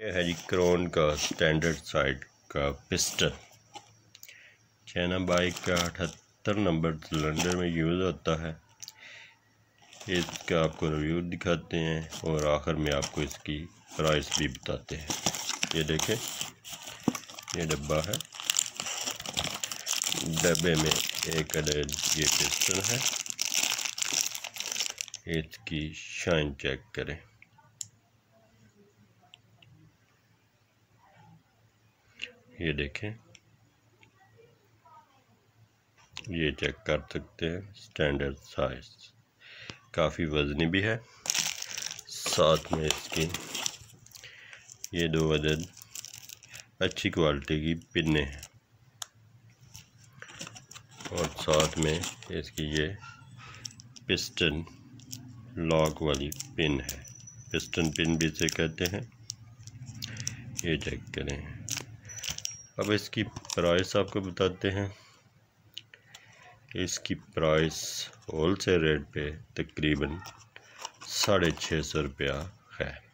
ये है जी क्रोन का स्टैंडर्ड साइड का पिस्टन। चाइना बाइक का 78 नंबर सिलेंडर में यूज़ होता है। इसका आपको रिव्यू दिखाते हैं और आखिर में आपको इसकी प्राइस भी बताते हैं। ये देखें, ये डब्बा है, डब्बे में एक अदद ये पिस्टन है। इसकी शाइन चेक करें, ये देखें, ये चेक कर सकते हैं। स्टैंडर्ड साइज, काफ़ी वज़नी भी है। साथ में इसकी ये 2 अदद अच्छी क्वालिटी की पिनें हैं और साथ में इसकी ये पिस्टन लॉक वाली पिन है। पिस्टन पिन भी इसे कहते हैं। ये चेक करें। अब इसकी प्राइस आपको बताते हैं। इसकी प्राइस होल सेल रेट पे तकरीबन 650 रुपया है।